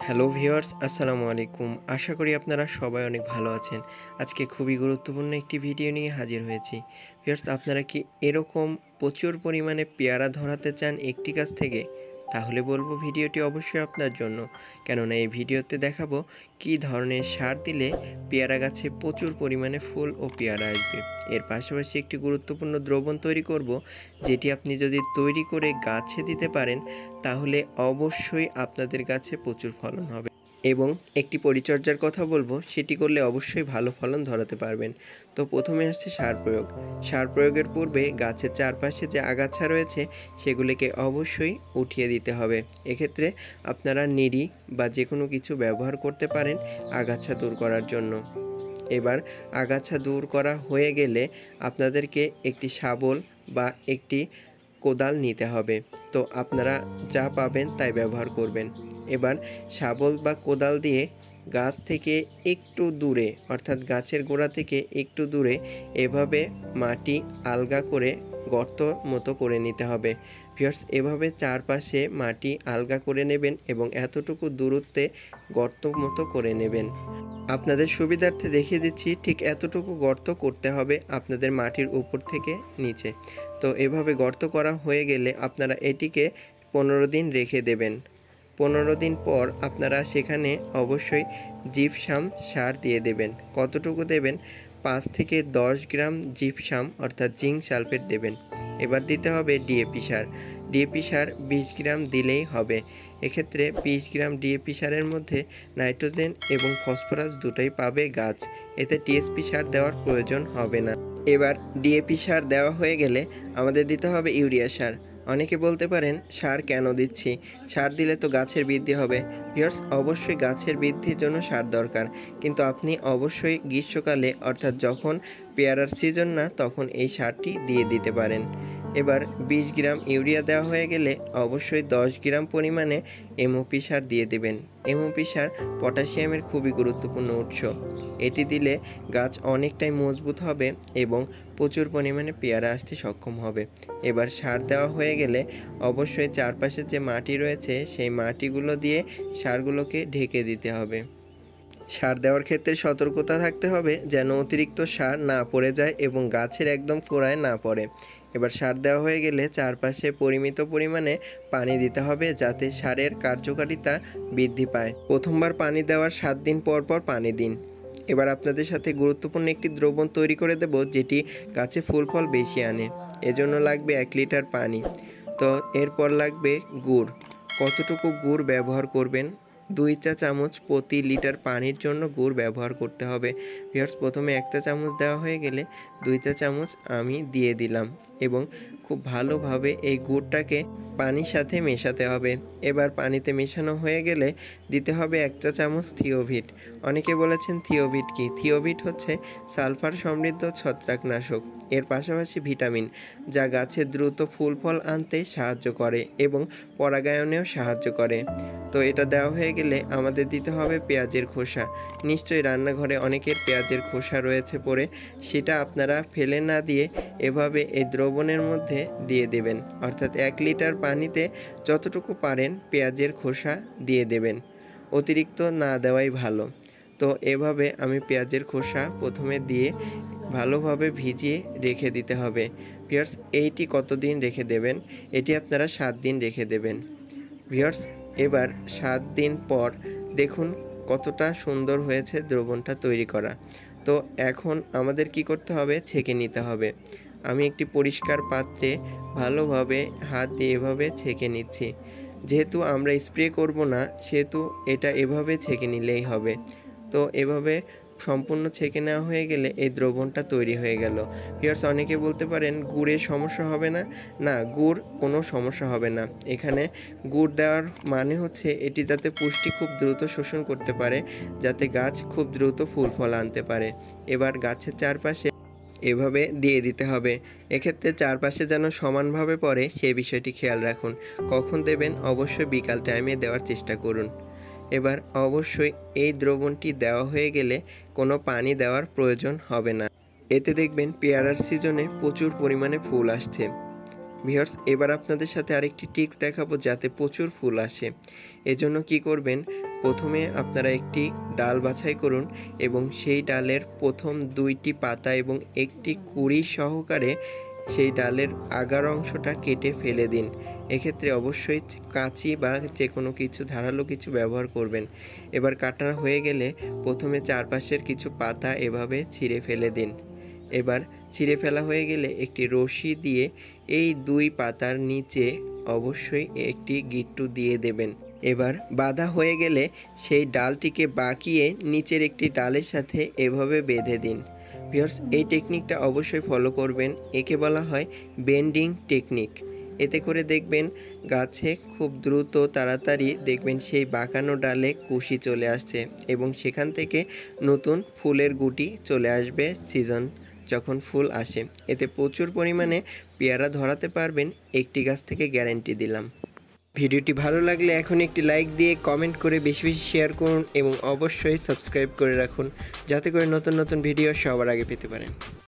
Hello viewers, আসসালামু আলাইকুম। আশা করি আপনারা সবাই অনেক ভালো আছেন। আজকে খুবই গুরুত্বপূর্ণ একটি ভিডিও নিয়ে হাজির হয়েছি। ভিউয়ার্স, আপনারা কি এরকম প্রচুর পরিমাণে পেয়ারা ধরাতে চান একটি গাছ থেকে? তাহলে বলবো ভিডিওটি অবশ্যই আপনার জন্য। কেননা এই ভিডিওতে দেখাবো কী ধরনের সার দিলে পেয়ারা গাছে প্রচুর পরিমাণে ফুল ও পেয়ারা আসবে। এর পাশাপাশি একটি গুরুত্বপূর্ণ দ্রবণ তৈরি করব, যেটি আপনি যদি তৈরি করে গাছে দিতে পারেন তাহলে অবশ্যই আপনাদের গাছে প্রচুর ফলন হবে। এবং একটি পরিচর্যার কথা বলবো, সেটি করলে অবশ্যই ভালো ফলন ধরাতে পারবেন। তো প্রথমে আসছে সার প্রয়োগ। সার প্রয়োগের পূর্বে গাছের চারপাশে যে আগাছা রয়েছে সেগুলিকে অবশ্যই উঠিয়ে দিতে হবে। এক্ষেত্রে আপনারা নিড়ি বা যে কোনো কিছু ব্যবহার করতে পারেন আগাছা দূর করার জন্য। এবার আগাছা দূর করা হয়ে গেলে আপনাদেরকে একটি শাবল বা একটি কোদাল নিতে হবে। তো আপনারা যা পাবেন তাই ব্যবহার করবেন। এবার শাবল বা কোদাল দিয়ে গাছ থেকে একটু দূরে, অর্থাৎ গাছের গোড়া থেকে একটু দূরে এভাবে মাটি আলগা করে গর্ত মতো করে নিতে হবে। ভিউয়ার্স, এভাবে চারপাশে মাটি আলগা করে নেবেন এবং এতটুকু দূরত্বে গর্ত মতো করে নেবেন। আপনাদের সুবিধার্থে দেখিয়ে দিচ্ছি, ঠিক এতটুকু গর্ত করতে হবে আপনাদের মাটির উপর থেকে নিচে। তো এভাবে গর্ত করা হয়ে গেলে আপনারা এটিকে 15 দিন রেখে দেবেন। 15 দিন পর আপনারা সেখানে অবশ্যই জিপসাম সার দিয়ে দেবেন। কতটুকু দেবেন? 5 থেকে 10 গ্রাম জিপসাম অর্থাৎ জিঙ্ক সালফেট দেবেন। এবার দিতে হবে ডিএপি সার। ডিএপি সার 20 গ্রাম দিলেই হবে। এক্ষেত্রে 20 গ্রাম ডিএপি সারের মধ্যে নাইট্রোজেন এবং ফসফরাস দুটোই পাবে গাছ। এতে টিএসপি সার দেওয়ার প্রয়োজন হবে না। এবার ডিএপি সার দেওয়া হয়ে গেলে আমাদের দিতে হবে ইউরিয়া সার। অনেকে বলতে পারেন সার কেন দিচ্ছি, সার দিলে তো গাছের বৃদ্ধি হবে। ভিউয়ার্স, অবশ্যই গাছের বৃদ্ধির জন্য সার দরকার, কিন্তু আপনি অবশ্যই গ্রীষ্মকালে অর্থাৎ যখন পেয়ারার সিজন না তখন এই সারটি দিয়ে দিতে পারেন। এবার 20 গ্রাম ইউরিয়া দেওয়া হয়ে গেলে অবশ্যই 10 গ্রাম পরিমাণে এমওপি সার দিয়ে দেবেন। এমওপি সার পটাশিয়ামের খুবই গুরুত্বপূর্ণ উৎস। এটি দিলে গাছ অনেকটাই মজবুত হবে এবং প্রচুর পরিমাণে পেয়ারা আসতে সক্ষম হবে। এবার সার দেওয়া হয়ে গেলে অবশ্যই চারপাশে যে মাটি রয়েছে সেই মাটিগুলো দিয়ে সারগুলোকে ঢেকে দিতে হবে। সার দেওয়ার ক্ষেত্রে সতর্কতা থাকতে হবে যেন অতিরিক্ত সার না পড়ে যায় এবং গাছের একদম গোড়ায় না পড়ে। এবার সার দেওয়া হয়ে গেলে চারপাশে পরিমিত পরিমাণে পানি দিতে হবে যাতে সারের কার্যকারিতা বৃদ্ধি পায়। প্রথমবার পানি দেওয়ার 7 দিন পর পর পানি দিন। এবার আপনাদের সাথে গুরুত্বপূর্ণ একটি দ্রবণ তৈরি করে দেব, যেটি গাছে ফুল ফল বেশি আনে। এজন্য লাগবে 1 লিটার পানি। তো এরপর লাগবে গুড়। কতটুকু গুড় ব্যবহার করবেন? 2 চা চামচ প্রতি লিটার পানির জন্য গুড় ব্যবহার করতে হবে। ভিউয়ার্স, প্রথমে 1 চা চামচ দেওয়া হয়ে গেলে 2 চা চামচ আমি দিয়ে দিলাম এবং খুব ভালোভাবে এই গুড়টাকে পানির সাথে মেশাতে হবে। এবার পানিতে মেশানো হয়ে গেলে দিতে হবে 1 চা চামচ থিওভিট। অনেকে বলেছেন থিওভিট কি? থিওভিট হচ্ছে সালফার সমৃদ্ধ ছত্রাকনাশক। এর পাশাপাশি ভিটামিন, যা গাছে দ্রুত ফুল ফল আনতে সাহায্য করে এবং পরাগায়নেও সাহায্য করে। তো এটা দেওয়া হয়ে গেলে আমাদের দিতে হবে পেঁয়াজের খোসা। নিশ্চয়ই রান্নাঘরে অনেকের পেঁয়াজের খোসা রয়েছে পড়ে, সেটা আপনারা ফেলে না দিয়ে এভাবে এই দ্রবণের মধ্যে দিয়ে দেবেন। অর্থাৎ 1 লিটার পানিতে যতটুকু পারেন পেঁয়াজের খোসা দিয়ে দেবেন, অতিরিক্ত না দেওয়াই ভালো। তো এভাবে আমি পেঁয়াজের খোসা প্রথমে দিয়ে ভালোভাবে ভিজিয়ে রেখে দিতে হবে। ভিউয়ার্স, এইটি কতদিন রেখে দেবেন? এটি আপনারা 7 দিন রেখে দেবেন। ভিউয়ার্স, এবার 7 দিন পর দেখুন কতটা সুন্দর হয়েছে দ্রবণটা তৈরি করা। তো এখন আমাদের কি করতে হবে? ছেঁকে নিতে হবে। আমি একটি পরিষ্কার পাত্রে ভালোভাবে হাত দিয়ে এভাবে ছেঁকে নিচ্ছি। যেহেতু আমরা স্প্রে করব না সেহেতু এটা এভাবে ছেঁকে নিলেই হবে। তো এভাবে সম্পূর্ণ ছেঁকে নেওয়া হয়ে গেলে এই দ্রবণটা তৈরি হয়ে গেল। ভিউয়ার্স, অনেকে বলতে পারেন গুড়ের সমস্যা হবে না। না, গুড় কোনো সমস্যা হবে না। এখানে গুড় দেওয়ার মানে হচ্ছে এটি যাতে পুষ্টি খুব দ্রুত শোষণ করতে পারে, যাতে গাছ খুব দ্রুত ফুল ফল আনতে পারে। এবার গাছের চারপাশে এভাবে দিয়ে দিতে হবে। এক্ষেত্রে চারপাশে যেন সমানভাবে পড়ে সেই বিষয়টি খেয়াল রাখুন। কখন দেবেন? অবশ্যই বিকাল টাইমে দেওয়ার চেষ্টা করুন। এবার অবশ্যই এই দ্রবণটি দেওয়া হয়ে গেলে কোনো পানি দেওয়ার প্রয়োজন হবে না। এতে দেখবেন পেয়ারার সিজনে প্রচুর পরিমাণে ফুল আসছে। ভিউয়ার্স, এবার আপনাদের সাথে আরেকটি টিপস দেখাবো যাতে প্রচুর ফুল আসে। এজন্য কি করবেন? প্রথমে আপনারা একটি ডাল বাছাই করুন এবং সেই ডালের প্রথম 2টি পাতা এবং একটি কুঁড়ি সহকারে সেই ডালের আগার অংশটা কেটে ফেলে দিন। এক্ষেত্রে অবশ্যই কাঁচি বা যে কোনো কিছু ধারালো কিছু ব্যবহার করবেন। এবার কাটা হয়ে গেলে প্রথমে চারপাশের কিছু পাতা এভাবে ছিঁড়ে ফেলে দিন। এবার ছিঁড়ে ফেলা হয়ে গেলে একটি রশি দিয়ে এই 2 পাতার নিচে অবশ্যই একটি গিট্টু দিয়ে দেবেন। এবার বাঁধা হয়ে গেলে সেই ডালটিকে বাঁকিয়ে নিচের একটি ডালের সাথে এভাবে বেঁধে দিন। ভিউয়ার্স, এই টেকনিকটা অবশ্যই ফলো করবেন। একে বলা হয় বেন্ডিং টেকনিক। এতে করে দেখবেন গাছে খুব দ্রুত তাড়াতাড়ি দেখবেন সেই বাঁকানো ডালে কুশি চলে আসছে এবং সেখান থেকে নতুন ফুলের গুটি চলে আসবে সিজন যখন ফুল আসে। এতে প্রচুর পরিমাণে পেয়ারা ধরাতে পারবেন, একটি গাছ থেকে গ্যারান্টি দিলাম। ভিডিওটি ভালো লাগলে এখন একটি লাইক দিয়ে কমেন্ট করে বেশি বেশি শেয়ার করুন এবং অবশ্যই সাবস্ক্রাইব করে রাখুন যাতে করে নতুন নতুন ভিডিও সবার আগে পেতে পারেন।